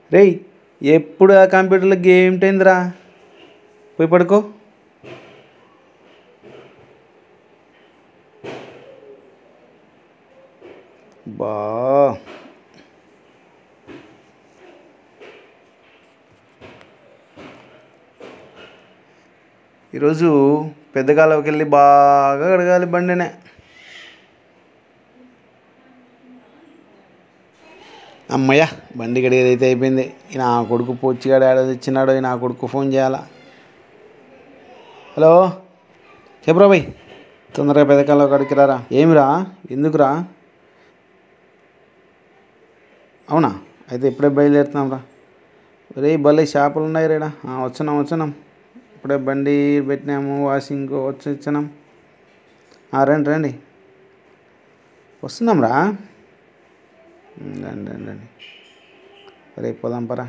రేయ్ ఎప్పుడు ఆ కంప్యూటర్లో గేమ్ టైందిరా పోయి పడుకో. బా ఈరోజు పెద్దగాలకి వెళ్ళి బాగా కడగాలి బండినే. అమ్మయ్య బండి కడిగేదైతే అయిపోయింది. నా కొడుకు పొచ్చిగాడు ఏడాది తెచ్చినాడో నా కొడుకు ఫోన్ చేయాలా. హలో చెప్పరా బాయ్, తొందరగా పెద్దకాలం కడికి రారా. ఏమిరా ఎందుకురా? అవునా అయితే ఇప్పుడే బయలుదేరుతున్నాం రా. రే భలే చేపలు ఉన్నాయి రేడా. వచ్చినాం ఇప్పుడే బండి పెట్టినాము, వాషింగ్ వచ్చి ఇచ్చినాం. రండి రండి వస్తున్నాం రా. రండి రండి రండి రేపు పోదాం పరా.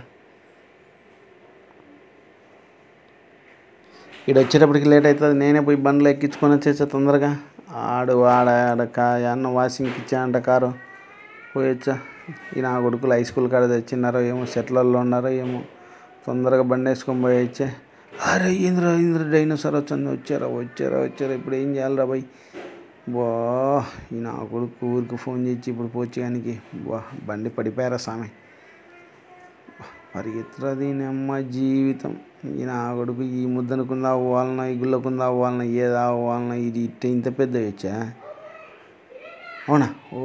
ఇక్కడ వచ్చేటప్పటికి లేట్ అవుతుంది. నేనే పోయి బండ్లు ఎక్కించుకొని వచ్చేసా తొందరగా. ఆడక అన్న వాషింగ్కి ఇచ్చానంట కారు. పోయొచ్చా. ఈ నా కొడుకులు హై స్కూల్ కాడ తెచ్చినారో ఏమో, సెట్లల్లో ఉన్నారో ఏమో. తొందరగా బండి వేసుకొని పోయొచ్చే. అరే ఇంద్ర డైనోసార్ వచ్చారా. ఇప్పుడు ఏం చేయాలిరా బాయ్. బా ఈ నా కొడుకు ఊరికి ఫోన్ చేసి ఇప్పుడు పోచ్చేయడానికి బండి పడిపోయారా స్వామి. పరిగెత్తురా దీని అమ్మ జీవితం. ఈ నా కొడుకు ఈ ముద్దనుకుందా అవ్వాలన్నా, ఈ గుళ్ళకుందా అవ్వాలన్నా, ఏదా అవ్వాలన్నా, ఇది ఇంత పెద్ద వచ్చా. అవునా ఓ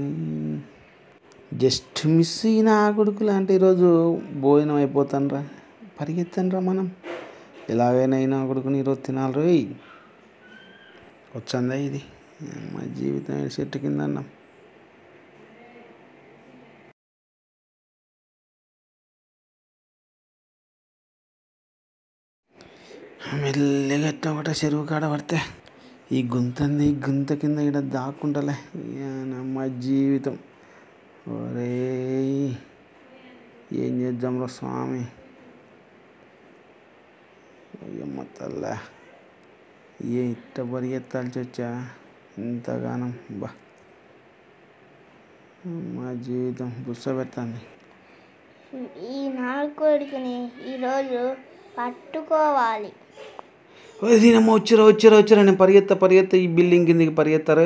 జస్ట్ మిస్. ఈ నా కొడుకులు అంటే ఈరోజు భోజనం అయిపోతానరా. పరిగెత్తానరా మనం. ఎలాగైనా ఈ నా కొడుకుని ఈరోజు తినాలి రోయ్. వచ్చందా ఇది మా జీవితం చెట్టు కింద అన్నాం. మెల్లిగా ఒకటే చెరువు కాడ పడితే ఈ గుంత కింద ఇక్కడ దాక్కుంటలే. మా జీవితం. ఒరే ఏం చేద్దాంరా స్వామి. అయ్యమ్మ తల్ల ఇట్ట పరిగెత్తాల్సి వచ్చా ఇంతగానం. మా జీవితం గుస్స పెడతాంది. ఈ నాలుగోడికి ఈరోజు పట్టుకోవాలి. దీనమ్మ వచ్చారా. నేను పరిగెత్తా ఈ బిల్డింగ్ కిందికి పరిగెత్తారా.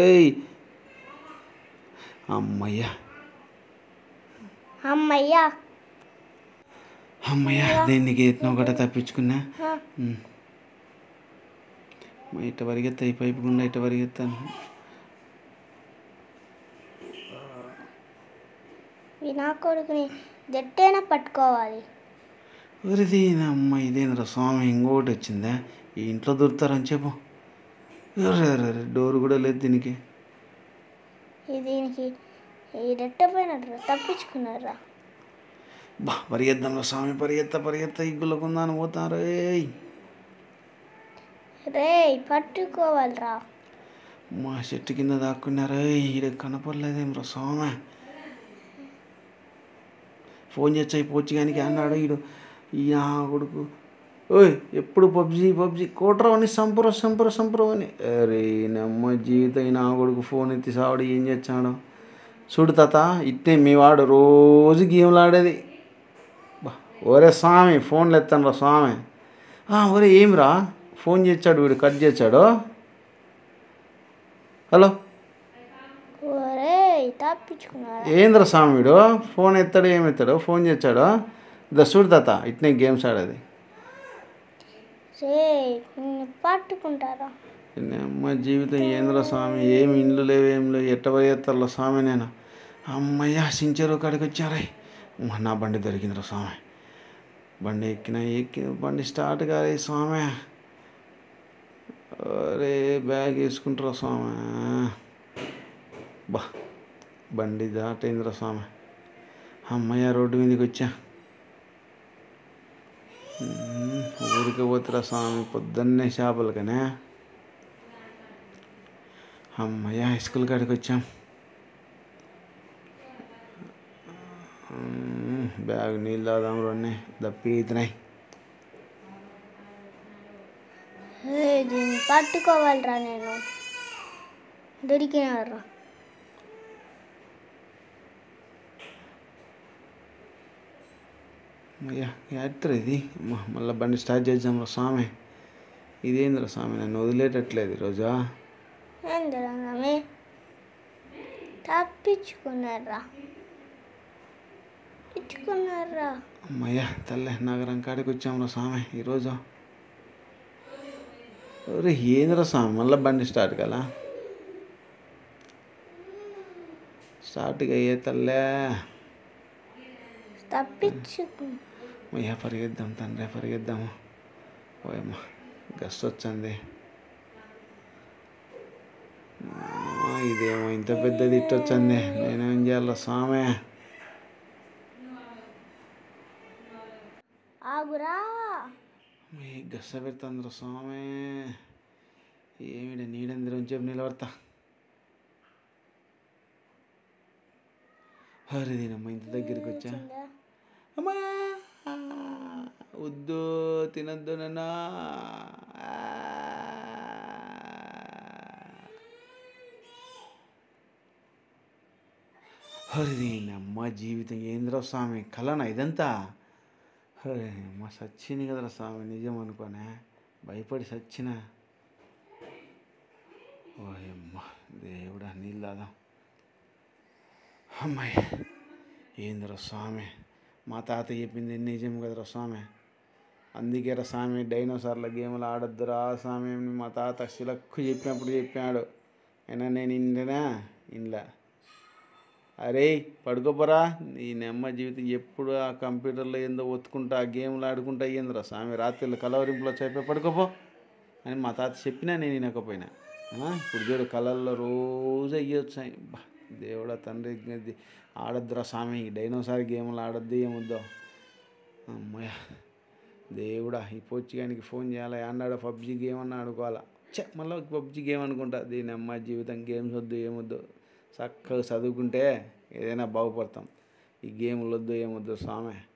అమ్మయ్యా దేనికి ఎత్తున ఒకటి తప్పించుకున్నా. ఇట్ట పరిగెత్తా, ఈ పైపు గుండా ఇట్ట పరిగెత్తాను. నా కొడుకుని జట్టైనా పట్టుకోవాలి. అమ్మ ఇదేంద్ర స్వామి ఇంకోటి వచ్చిందా. ఈ ఇంట్లో దొరుకుతారని చెప్పు. డోర్ కూడా లేదు దీనికి. దీనికి ఈ రెట్టపోయినట్టు తప్పించుకున్నారా. పరిగెద్దాంరా స్వామి పరిగెత్తా ఈ గుళ్ళకుందాని పోతారు. రే పట్టుకోవాలిరా. మా చెట్టు కింద దాక్కున్నారా. ఈడ కనపడలేదేమ్రా స్వామి. ఫోన్ చేసి పోవచ్చు కానీ అన్నాడు ఈడు ఈ నా కొడుకు. ఓయ్ ఎప్పుడు పబ్జీ కోట్రావని సంపరు అని. అరే నమ్మ జీవితం. ఈ నా కొడుకు ఫోన్ ఎత్తి సావాడు ఏం చేస్తాడు చూడు తాత. ఇట్టే మీ వాడు రోజు గేమ్లు ఆడేది. ఒరే స్వామి ఫోన్లు ఎత్తాను రా స్వామి. ఒరే ఏమిరా ఫోన్ చేశాడు వీడు, కట్ చేశాడు. హలో ఏంద్ర స్వామి వీడు ఫోన్ ఎత్తాడు ఏమెత్తాడు. ఫోన్ చేశాడు చూడు తాత ఇట్నే గేమ్స్ ఆడేది. పట్టుకుంటారా. అమ్మ జీవితం ఏంద్ర స్వామి. ఏమి ఇండ్లు లేవు ఏం లేవు. ఎట్ట పరిగెత్తాలో స్వామి నేను. అమ్మయ్య సించరు కాడికి వచ్చారే. నా బండి దొరికిందిరా స్వామి. బండి ఎక్కిన బండి స్టార్ట్ కాలే స్వామి. అరే బ్యాగ్ వేసుకుంటారా స్వామి. బండి దాటైందిరా స్వామి. అమ్మయ్య రోడ్డు మీదకి వచ్చా. ఊరికి పోతురా స్వామి పొద్దున్నే చేపలకనే. అమ్మయ్య హై స్కూల్ కాడికి వచ్చాం. బ్యాగ్ నీళ్ళు తాగుదాం రోడ్ని దప్పితున్నాయి. దీన్ని పట్టుకోవాలిరా. నేను దొరికినారా. అయ్యా యాత్ర ఇది మళ్ళీ బండి స్టార్ట్ చేద్దాంరా స్వామి. ఇదేంద్రా స్వామి నన్ను వదిలేటట్లేదు ఈరోజు. ఏందిరా స్వామి తప్పించుకున్నారా ఇచ్చుకున్నారా? అమ్మయ్యా తల్లే నగరం కాడికి వచ్చాంరా స్వామి ఈరోజు. ఒరే ఏంద్రా స్వామి మళ్ళీ బండి స్టార్ట్ కదా, స్టార్ట్గా అయ్యే తల్లే. తప్పించుకు అయ్యా పరిగెద్దాం తండ్రి పరిగెద్దాము. ఓయమ్మ గస్ట్ వచ్చింది. ఇదేమో ఇంత పెద్దది ఇట్టొచ్చింది, నేనేం చేయాలి స్వామి? ఆగురా గస్స పెడుతుందిరా స్వామి. ఏమిడ నీడందిరం చెప్పి నిలబడతా. హరిదినమ్మ ఇంత దగ్గరికి వచ్చా. అమ్మా వద్దు తినద్దు నన్నా. హరిదినమ్మ జీవితం ఏంద్రా స్వామి, కలనా ఇదంతా? హరే అమ్మ సచ్చింది కదరా స్వామి, నిజం అనుకోనే భయపడి సచ్చిన. ఓయమ్మ దేవుడా నీళ్ళు దాదా. అమ్మాయి ఏందిరా స్వామి, మా తాత చెప్పింది నిజం కదరా స్వామి. అందుకేరా స్వామి డైనోసార్ల గేమ్లు ఆడొద్దురా స్వామి మా తాత శిలక్కు చెప్పినప్పుడు చెప్పాడు. అయినా నేను ఇండ్లా. అరే పడుకోపోరా, ఈ నెమ్మ జీవితం ఎప్పుడు ఆ కంప్యూటర్లో ఏందో ఒత్తుకుంటా ఆ గేమ్లు ఆడుకుంటా అయ్యిందిరా స్వామి. రాత్రిలో కలవరింపులో చెప్పే పడుకోపో అని మా తాత చెప్పినా నేను వినకపోయినా. ఇప్పుడు చూడు కళల్లో రోజు అయ్యొచ్చాయి. దేవుడా తండ్రి ఆడొద్దురా స్వామి, డైనోసార్ గేమ్లు ఆడొద్దు ఏమొద్దో. అమ్మయ్య దేవుడా ఈ పోచ్చిగానికి ఫోన్ చేయాలా, అన్నాడు పబ్జీ గేమ్ అన్న ఆడుకోవాలా. మళ్ళీ పబ్జీ గేమ్ అనుకుంటా. దీని అమ్మ జీవితం గేమ్స్ వద్దు ఏమొద్దు, చక్కగా చదువుకుంటే ఏదైనా బాగుపడతాం. ఈ గేమ్లు వద్దు ఏమొద్దు స్వామి.